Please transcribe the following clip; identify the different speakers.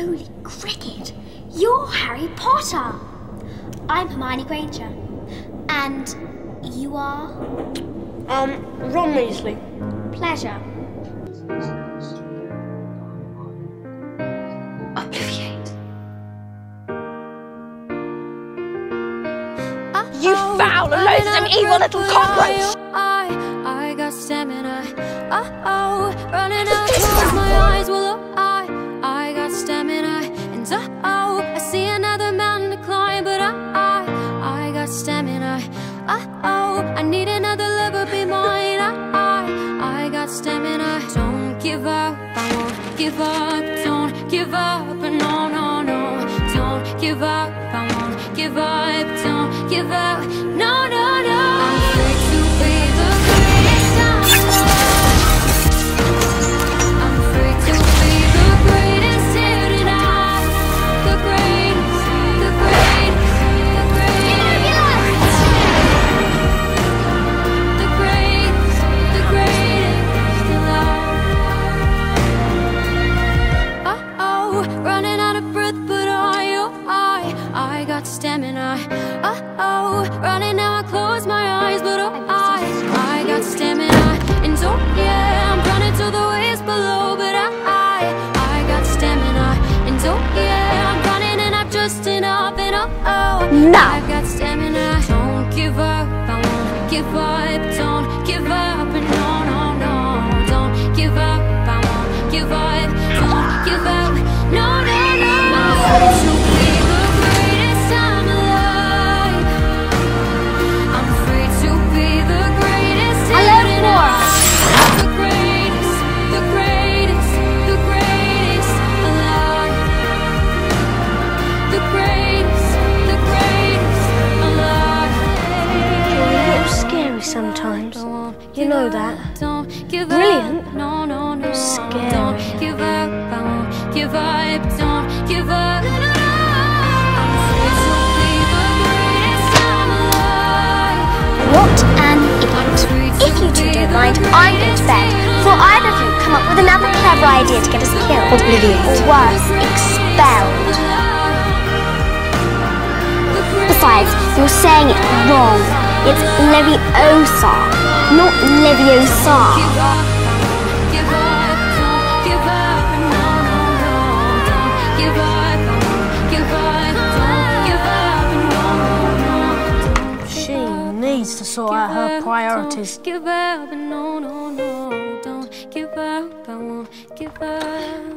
Speaker 1: Holy cricket! You're Harry Potter! I'm Hermione Granger. And you are?
Speaker 2: Ron Weasley.
Speaker 1: Pleasure.
Speaker 2: Obliviate. You foul, loathsome, evil little cockroach!
Speaker 3: I got stamina. Running out towards my eyes. Well, I got stamina. And I see another mountain to climb, but I got stamina. I need another lover be mine. I got stamina. Don't give up, I won't give up. Don't give up, no, no, no. Don't give up, I won't give up. Don't give up, no, no, no. I'm free to be the greatest alive. I'm free to be the greatest here tonight. The greatest, the greatest, the greatest. The greatest, the greatest alive. Running out of breath, but I got stamina. Running now, I close my eyes, but I got stamina. And yeah, I'm running to the waves below, but I got stamina. And yeah, I'm running and I'm just enough, and I got stamina. Don't give up, I won't give up. Don't give up, no, no, no. Don't give up, I won't give up. Don't give up, no, no, no. I'm free to be the greatest I'm alive. I'm free to be the greatest here tonight. The greatest, the greatest, the greatest alive. The greatest, the greatest alive.
Speaker 2: You're a little scary sometimes. You know that. Brilliant.
Speaker 3: No, no, no.
Speaker 2: Scary.
Speaker 3: Don't give up, I won't give up. Don't give up. I'm free to be the greatest I'm alive.
Speaker 1: What an idiot. If you two don't mind, I'm going to bed. Before either of you come up with another clever idea to get us killed.
Speaker 2: Obliviate.
Speaker 1: Or worse, expelled. Besides, you're saying it wrong. It's Leviosa, not Leviosa.
Speaker 2: She needs to sort out her priorities.
Speaker 3: Give up, no, no, no. Don't give up, I won't give up.